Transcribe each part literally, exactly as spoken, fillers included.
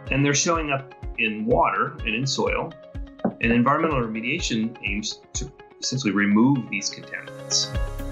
and they're showing up in water and in soil. And environmental remediation aims to essentially remove these contaminants.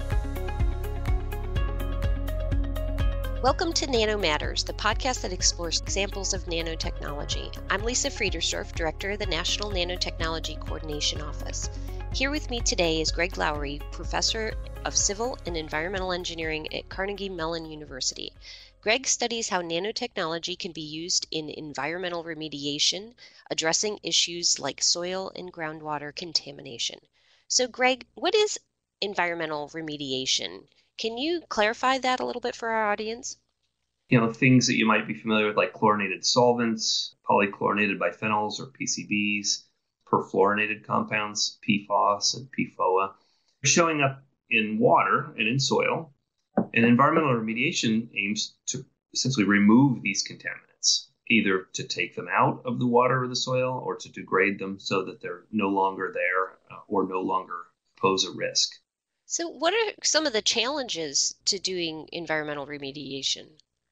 Welcome to Nano Matters, the podcast that explores examples of nanotechnology. I'm Lisa Friedersdorf, Director of the National Nanotechnology Coordination Office. Here with me today is Greg Lowry, Professor of Civil and Environmental Engineering at Carnegie Mellon University. Greg studies how nanotechnology can be used in environmental remediation, addressing issues like soil and groundwater contamination. So Greg, what is environmental remediation? Can you clarify that a little bit for our audience? You know, things that you might be familiar with, like chlorinated solvents, polychlorinated biphenyls or P C Bs, perfluorinated compounds, P FOS and P FOA, showing up in water and in soil. And environmental remediation aims to essentially remove these contaminants, either to take them out of the water or the soil or to degrade them so that they're no longer there uh, or no longer pose a risk. So what are some of the challenges to doing environmental remediation?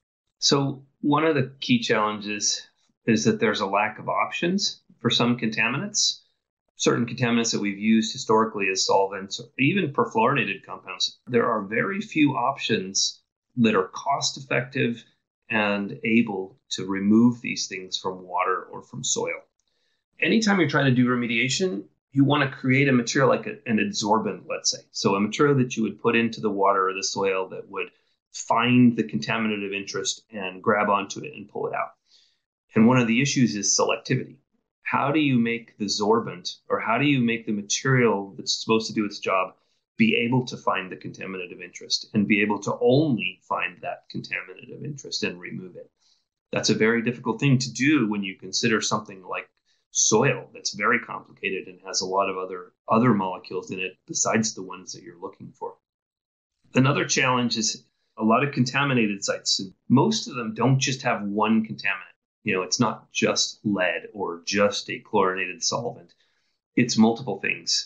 So one of the key challenges is that there's a lack of options for some contaminants. Certain contaminants that we've used historically as solvents, or even perfluorinated compounds, there are very few options that are cost effective and able to remove these things from water or from soil. Anytime you're trying to do remediation, you want to create a material like a, an adsorbent, let's say. So a material that you would put into the water or the soil that would find the contaminant of interest and grab onto it and pull it out. And one of the issues is selectivity. How do you make the sorbent, or how do you make the material that's supposed to do its job be able to find the contaminant of interest and be able to only find that contaminant of interest and remove it? That's a very difficult thing to do when you consider something like soil that's very complicated and has a lot of other, other molecules in it besides the ones that you're looking for. Another challenge is a lot of contaminated sites. Most of them don't just have one contaminant. You know, it's not just lead or just a chlorinated solvent. It's multiple things.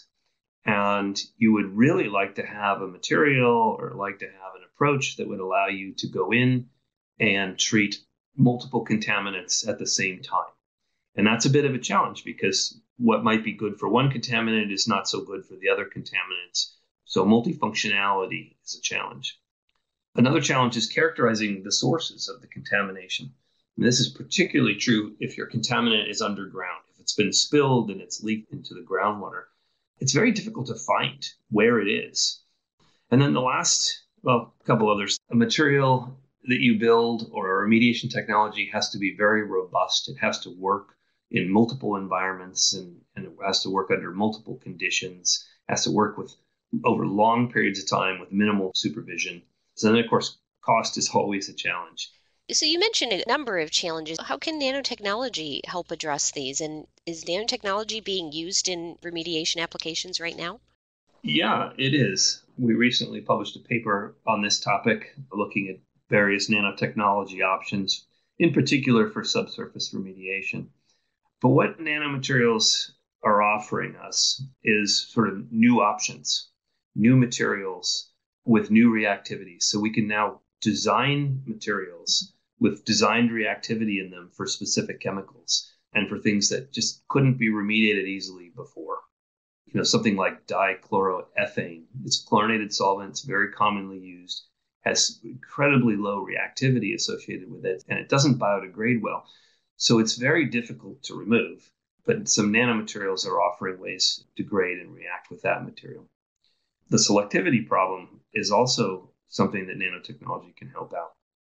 And you would really like to have a material or like to have an approach that would allow you to go in and treat multiple contaminants at the same time. And that's a bit of a challenge because what might be good for one contaminant is not so good for the other contaminants. So multifunctionality is a challenge. Another challenge is characterizing the sources of the contamination. And this is particularly true if your contaminant is underground. If it's been spilled and it's leaked into the groundwater, it's very difficult to find where it is. And then the last, well, a couple others, a material that you build or a remediation technology has to be very robust. It has to work in multiple environments and, and it has to work under multiple conditions, has to work with over long periods of time with minimal supervision. So then, of course, cost is always a challenge. So you mentioned a number of challenges. How can nanotechnology help address these? And is nanotechnology being used in remediation applications right now? Yeah, it is. We recently published a paper on this topic, looking at various nanotechnology options, in particular for subsurface remediation. But what nanomaterials are offering us is sort of new options, new materials with new reactivities. So we can now design materials with designed reactivity in them for specific chemicals and for things that just couldn't be remediated easily before. You know, something like dichloroethane. It's a chlorinated solvent. It's very commonly used, has incredibly low reactivity associated with it, and it doesn't biodegrade well. So it's very difficult to remove, but some nanomaterials are offering ways to degrade and react with that material. The selectivity problem is also something that nanotechnology can help out.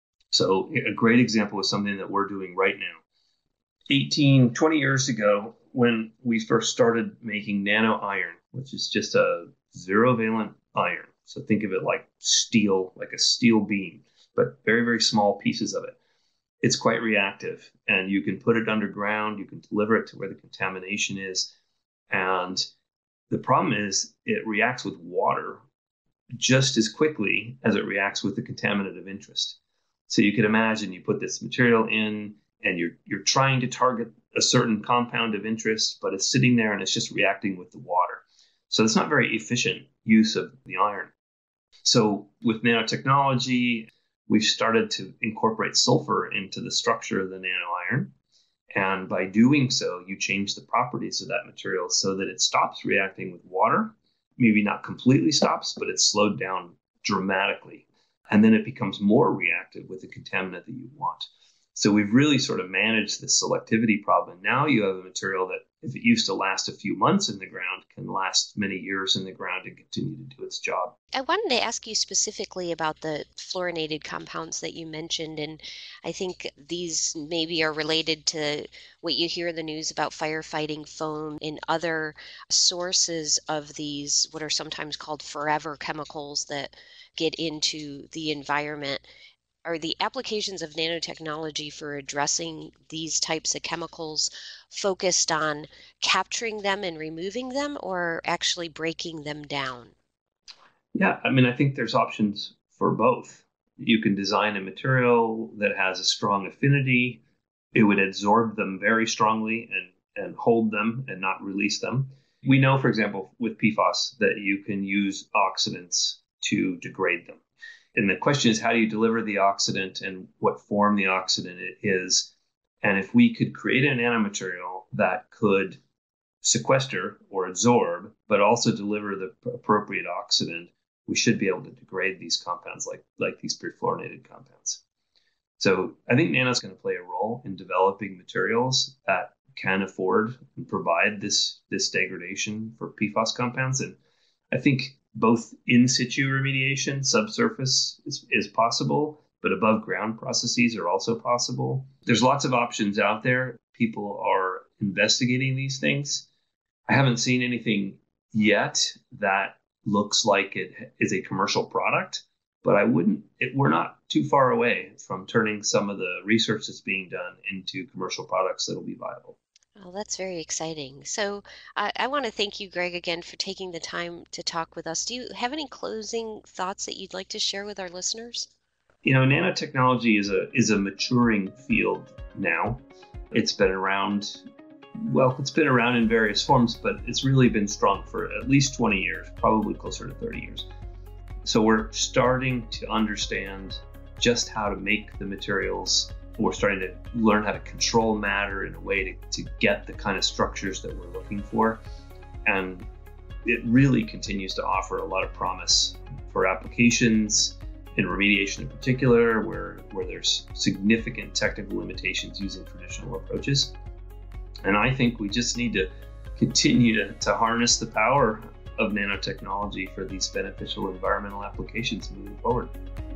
So a great example is something that we're doing right now. eighteen, twenty years ago, when we first started making nano iron, which is just a zero valent iron. So think of it like steel, like a steel beam, but very, very small pieces of it. It's quite reactive, and you can put it underground. You can deliver it to where the contamination is. And the problem is it reacts with water just as quickly as it reacts with the contaminant of interest. So you could imagine you put this material in and you're you're trying to target a certain compound of interest, but it's sitting there and it's just reacting with the water. So it's not very efficient use of the iron. So with nanotechnology, we've started to incorporate sulfur into the structure of the nano iron. And by doing so, you change the properties of that material so that it stops reacting with water. Maybe not completely stops, but it's slowed down dramatically. And then it becomes more reactive with the contaminant that you want. So we've really sort of managed the selectivity problem. Now you have a material that, if it used to last a few months in the ground, can last many years in the ground and continue to do its job. I wanted to ask you specifically about the fluorinated compounds that you mentioned, and I think these maybe are related to what you hear in the news about firefighting foam and other sources of these, what are sometimes called forever chemicals that get into the environment. Are the applications of nanotechnology for addressing these types of chemicals focused on capturing them and removing them, or actually breaking them down? Yeah, I mean, I think there's options for both. You can design a material that has a strong affinity. It would absorb them very strongly and, and hold them and not release them. We know, for example, with P FAS that you can use oxidants to degrade them. And the question is, how do you deliver the oxidant and what form the oxidant it is? And if we could create a nanomaterial that could sequester or absorb, but also deliver the appropriate oxidant, we should be able to degrade these compounds like, like these perfluorinated compounds. So I think nano is going to play a role in developing materials that can afford and provide this, this degradation for P FAS compounds. And I think both in situ remediation, subsurface is, is possible, but above ground processes are also possible. There's lots of options out there. People are investigating these things. I haven't seen anything yet that looks like it is a commercial product, but I wouldn't, it, we're not too far away from turning some of the research that's being done into commercial products that'll be viable. Oh, that's very exciting. So I, I want to thank you, Greg, again for taking the time to talk with us. Do you have any closing thoughts that you'd like to share with our listeners? You know, nanotechnology is a is a maturing field now. It's been around, well, it's been around in various forms, but it's really been strong for at least twenty years, probably closer to thirty years. So we're starting to understand just how to make the materials. We're starting to learn how to control matter in a way to, to get the kind of structures that we're looking for. And it really continues to offer a lot of promise for applications in remediation in particular, where, where there's significant technical limitations using traditional approaches. And I think we just need to continue to, to harness the power of nanotechnology for these beneficial environmental applications moving forward.